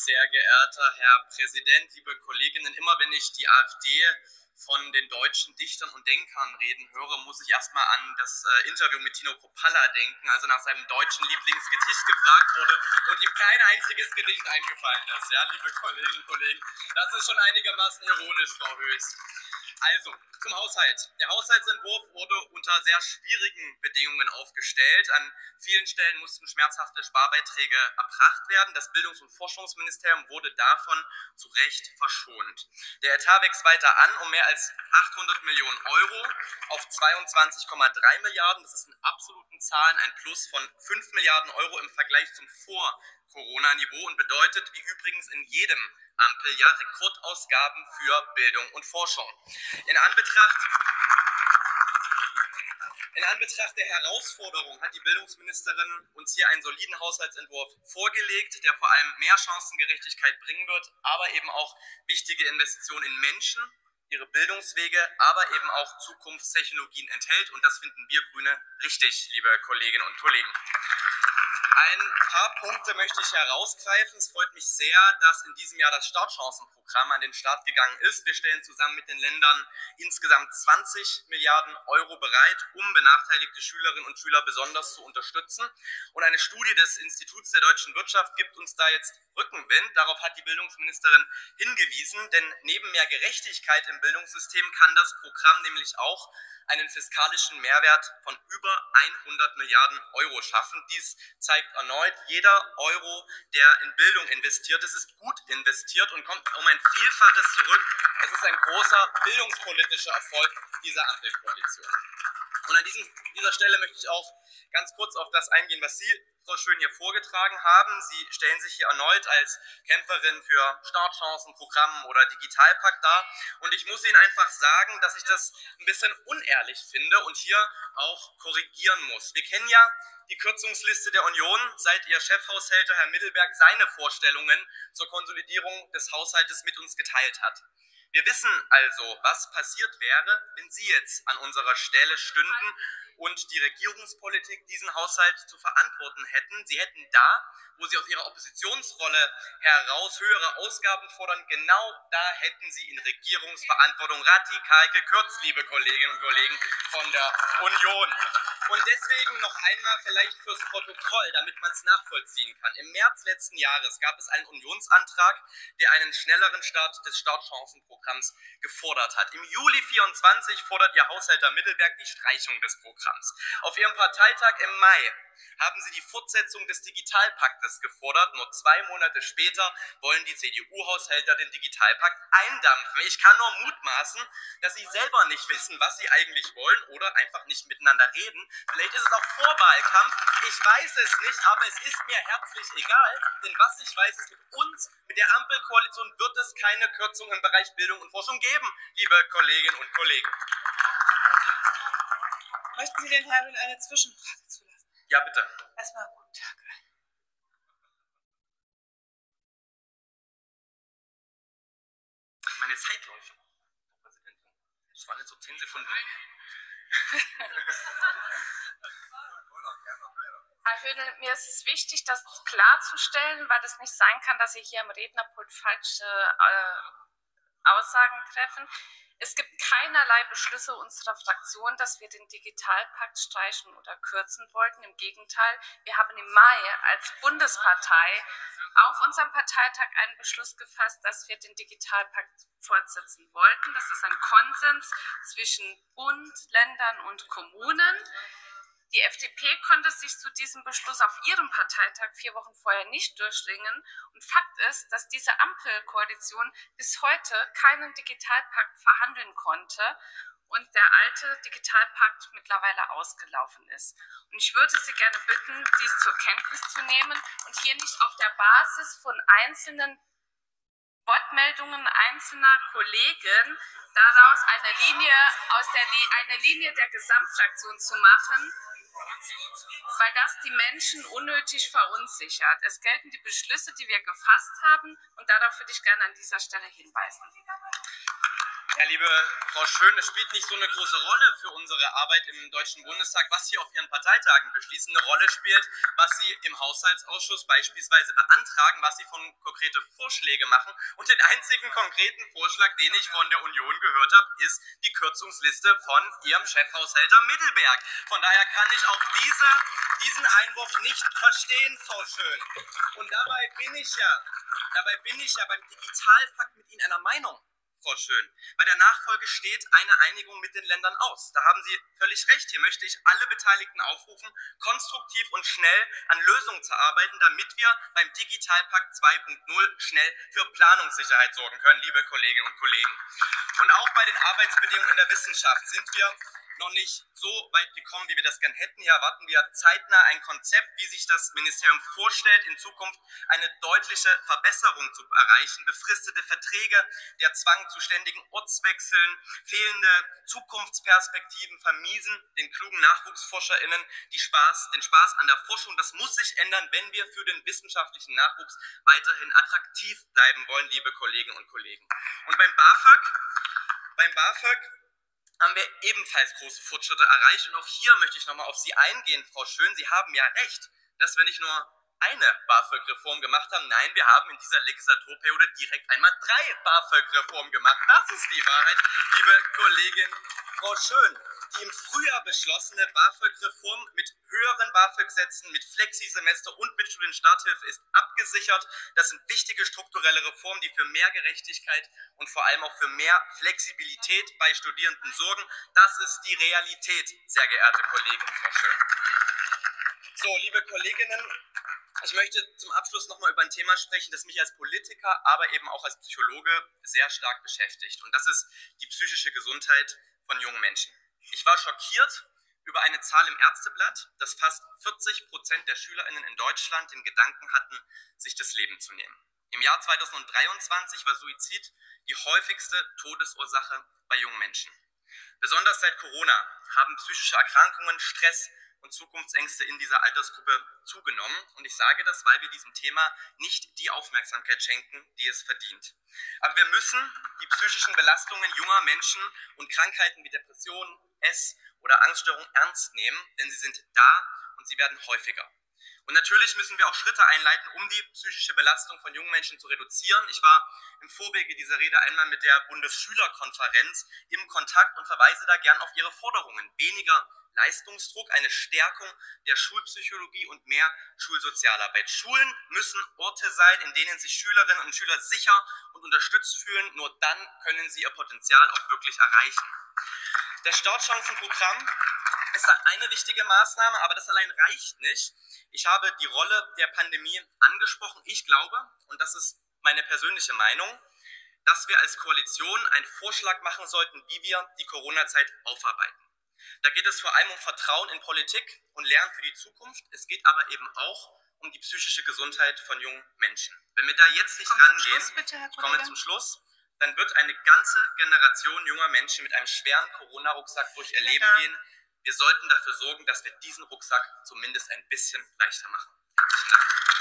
Sehr geehrter Herr Präsident, liebe Kolleginnen, immer wenn ich die AfD von den deutschen Dichtern und Denkern reden höre, muss ich erstmal an das Interview mit Tino Kropalla denken, als er nach seinem deutschen Lieblingsgedicht gefragt wurde und ihm kein einziges Gedicht eingefallen ist. Ja, liebe Kolleginnen und Kollegen, das ist schon einigermaßen ironisch, Frau Höß. Also, zum Haushalt. Der Haushaltsentwurf wurde unter sehr schwierigen Bedingungen aufgestellt. An vielen Stellen mussten schmerzhafte Sparbeiträge erbracht werden. Das Bildungs- und Forschungsministerium wurde davon zu Recht verschont. Der Etat wächst weiter an um mehr als 800 Millionen Euro auf 22,3 Milliarden. Das ist in absoluten Zahlen ein Plus von 5 Milliarden Euro im Vergleich zum Vor-Corona-Niveau und bedeutet, wie übrigens in jedem Ampeljahr, Rekordausgaben für Bildung und Forschung. In Anbetracht der Herausforderung hat die Bildungsministerin uns hier einen soliden Haushaltsentwurf vorgelegt, der vor allem mehr Chancengerechtigkeit bringen wird, aber eben auch wichtige Investitionen in Menschen, ihre Bildungswege, aber eben auch Zukunftstechnologien enthält. Und das finden wir Grüne richtig, liebe Kolleginnen und Kollegen. Ein paar Punkte möchte ich herausgreifen. Es freut mich sehr, dass in diesem Jahr das Startchancenprogramm an den Start gegangen ist. Wir stellen zusammen mit den Ländern insgesamt 20 Milliarden Euro bereit, um benachteiligte Schülerinnen und Schüler besonders zu unterstützen. Und eine Studie des Instituts der deutschen Wirtschaft gibt uns da jetzt Rückenwind. Darauf hat die Bildungsministerin hingewiesen, denn neben mehr Gerechtigkeit im Bildungssystem kann das Programm nämlich auch einen fiskalischen Mehrwert von über 100 Milliarden Euro schaffen. Dies zeigt erneut, jeder Euro, der in Bildung investiert ist, ist gut investiert und kommt um ein Vielfaches zurück. Es ist ein großer bildungspolitischer Erfolg dieser Ampelkoalition. Und an dieser Stelle möchte ich auch ganz kurz auf das eingehen, was Sie, Frau Schön, hier vorgetragen haben. Sie stellen sich hier erneut als Kämpferin für Startchancenprogramm oder Digitalpakt dar. Und ich muss Ihnen einfach sagen, dass ich das ein bisschen unehrlich finde und hier auch korrigieren muss. Wir kennen ja die Kürzungsliste der Union, seit ihr Chefhaushälter Herr Middelberg seine Vorstellungen zur Konsolidierung des Haushaltes mit uns geteilt hat. Wir wissen also, was passiert wäre, wenn Sie jetzt an unserer Stelle stünden und die Regierungspolitik diesen Haushalt zu verantworten hätten. Sie hätten da, wo Sie aus Ihrer Oppositionsrolle heraus höhere Ausgaben fordern, genau da hätten Sie in Regierungsverantwortung radikal gekürzt, liebe Kolleginnen und Kollegen von der Union. Und deswegen noch einmal vielleicht fürs Protokoll, damit man es nachvollziehen kann. Im März letzten Jahres gab es einen Unionsantrag, der einen schnelleren Start des Startchancenprogramms gefordert hat. Im Juli 24 fordert Ihr Haushälter Middelberg die Streichung des Programms. Auf Ihrem Parteitag im Mai haben Sie die Fortsetzung des Digitalpaktes gefordert. Nur 2 Monate später wollen die CDU-Haushälter den Digitalpakt eindampfen. Ich kann nur mutmaßen, dass Sie selber nicht wissen, was Sie eigentlich wollen oder einfach nicht miteinander reden. Vielleicht ist es auch Vorwahlkampf. Ich weiß es nicht, aber es ist mir herzlich egal. Denn was ich weiß, ist, mit uns, mit der Ampelkoalition, wird es keine Kürzung im Bereich Bildung und Forschung geben, liebe Kolleginnen und Kollegen. Möchten Sie den Herrn eine Zwischenfrage zulassen? Ja, bitte. Erstmal guten Tag. Meine Zeit läuft, Frau Präsidentin. Das waren jetzt so 10 Sekunden. Herr Höhnel, mir ist es wichtig, das klarzustellen, weil es nicht sein kann, dass Sie hier im Rednerpult falsche Aussagen treffen. Es gibt keinerlei Beschlüsse unserer Fraktion, dass wir den Digitalpakt streichen oder kürzen wollten. Im Gegenteil, wir haben im Mai als Bundespartei auf unserem Parteitag einen Beschluss gefasst, dass wir den Digitalpakt fortsetzen wollten. Das ist ein Konsens zwischen Bund, Ländern und Kommunen. Die FDP konnte sich zu diesem Beschluss auf ihrem Parteitag 4 Wochen vorher nicht durchringen. Und Fakt ist, dass diese Ampelkoalition bis heute keinen Digitalpakt verhandeln konnte und der alte Digitalpakt mittlerweile ausgelaufen ist. Und ich würde Sie gerne bitten, dies zur Kenntnis zu nehmen und hier nicht auf der Basis von einzelnen Wortmeldungen einzelner Kollegen daraus eine Linie der Gesamtfraktion zu machen, weil das die Menschen unnötig verunsichert. Es gelten die Beschlüsse, die wir gefasst haben, und darauf würde ich gerne an dieser Stelle hinweisen. Ja, liebe Frau Schön, es spielt nicht so eine große Rolle für unsere Arbeit im Deutschen Bundestag, was Sie auf Ihren Parteitagen beschließen. Eine Rolle spielt, was Sie im Haushaltsausschuss beispielsweise beantragen, was Sie von konkrete Vorschläge machen. Und den einzigen konkreten Vorschlag, den ich von der Union gehört habe, ist die Kürzungsliste von Ihrem Chefhaushälter Mittelberg. Von daher kann ich auch diesen Einwurf nicht verstehen, Frau Schön. Und dabei bin ich ja beim Digitalpakt mit Ihnen einer Meinung, Frau Schön. Bei der Nachfolge steht eine Einigung mit den Ländern aus. Da haben Sie völlig recht. Hier möchte ich alle Beteiligten aufrufen, konstruktiv und schnell an Lösungen zu arbeiten, damit wir beim Digitalpakt 2.0 schnell für Planungssicherheit sorgen können, liebe Kolleginnen und Kollegen. Und auch bei den Arbeitsbedingungen in der Wissenschaft sind wir noch nicht so weit gekommen, wie wir das gern hätten. Hier erwarten wir zeitnah ein Konzept, wie sich das Ministerium vorstellt, in Zukunft eine deutliche Verbesserung zu erreichen. Befristete Verträge, der Zwang zu ständigen Ortswechseln, fehlende Zukunftsperspektiven vermiesen den klugen NachwuchsforscherInnen den Spaß an der Forschung. Das muss sich ändern, wenn wir für den wissenschaftlichen Nachwuchs weiterhin attraktiv bleiben wollen, liebe Kolleginnen und Kollegen. Und beim BAföG haben wir ebenfalls große Fortschritte erreicht. Und auch hier möchte ich nochmal auf Sie eingehen, Frau Schön. Sie haben ja recht, dass wir nicht nur eine BAföG-Reform gemacht haben. Nein, wir haben in dieser Legislaturperiode direkt einmal 3 BAföG-Reformen gemacht. Das ist die Wahrheit, liebe Kollegin. Frau Schön, die im Frühjahr beschlossene BAföG-Reform mit höheren BAföG-Sätzen, mit Flexisemester und mit Studienstarthilfe ist abgesichert. Das sind wichtige strukturelle Reformen, die für mehr Gerechtigkeit und vor allem auch für mehr Flexibilität bei Studierenden sorgen. Das ist die Realität, sehr geehrte Kollegin, Frau Schön. So, liebe Kolleginnen, ich möchte zum Abschluss nochmal über ein Thema sprechen, das mich als Politiker, aber eben auch als Psychologe sehr stark beschäftigt. Und das ist die psychische Gesundheit von jungen Menschen. Ich war schockiert über eine Zahl im Ärzteblatt, dass fast 40% der SchülerInnen in Deutschland den Gedanken hatten, sich das Leben zu nehmen. Im Jahr 2023 war Suizid die häufigste Todesursache bei jungen Menschen. Besonders seit Corona haben psychische Erkrankungen, Stress und Zukunftsängste in dieser Altersgruppe zugenommen. Und ich sage das, weil wir diesem Thema nicht die Aufmerksamkeit schenken, die es verdient. Aber wir müssen die psychischen Belastungen junger Menschen und Krankheiten wie Depressionen, Ess- oder Angststörungen ernst nehmen, denn sie sind da und sie werden häufiger. Und natürlich müssen wir auch Schritte einleiten, um die psychische Belastung von jungen Menschen zu reduzieren. Ich war im Vorwege dieser Rede einmal mit der Bundesschülerkonferenz im Kontakt und verweise da gern auf ihre Forderungen. Weniger Leistungsdruck, eine Stärkung der Schulpsychologie und mehr Schulsozialarbeit. Schulen müssen Orte sein, in denen sich Schülerinnen und Schüler sicher und unterstützt fühlen. Nur dann können sie ihr Potenzial auch wirklich erreichen. Das Startchancenprogramm ist eine wichtige Maßnahme, aber das allein reicht nicht. Ich habe die Rolle der Pandemie angesprochen. Ich glaube, und das ist meine persönliche Meinung, dass wir als Koalition einen Vorschlag machen sollten, wie wir die Corona-Zeit aufarbeiten. Da geht es vor allem um Vertrauen in Politik und Lernen für die Zukunft. Es geht aber eben auch um die psychische Gesundheit von jungen Menschen. Wenn wir da jetzt nicht rangehen, ich komme zum Schluss, dann wird eine ganze Generation junger Menschen mit einem schweren Corona-Rucksack durch ihr Leben gehen. Wir sollten dafür sorgen, dass wir diesen Rucksack zumindest ein bisschen leichter machen. Herzlichen Dank.